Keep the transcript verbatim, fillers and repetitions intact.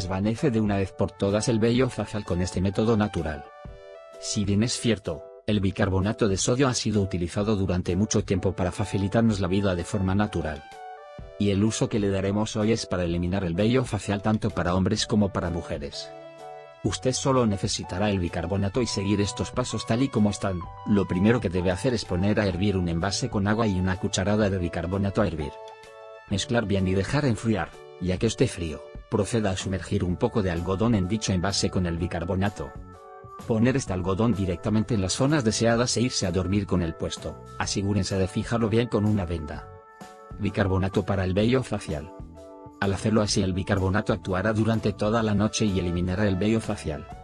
desvanece de una vez por todas el vello facial con este método natural. Si bien es cierto, el bicarbonato de sodio ha sido utilizado durante mucho tiempo para facilitarnos la vida de forma natural. Y el uso que le daremos hoy es para eliminar el vello facial tanto para hombres como para mujeres. Usted solo necesitará el bicarbonato y seguir estos pasos tal y como están. Lo primero que debe hacer es poner a hervir un envase con agua y una cucharada de bicarbonato a hervir. Mezclar bien y dejar enfriar. Ya que esté frío, proceda a sumergir un poco de algodón en dicho envase con el bicarbonato. Poner este algodón directamente en las zonas deseadas e irse a dormir con el puesto. Asegúrense de fijarlo bien con una venda. Bicarbonato para el vello facial. Al hacerlo así, el bicarbonato actuará durante toda la noche y eliminará el vello facial.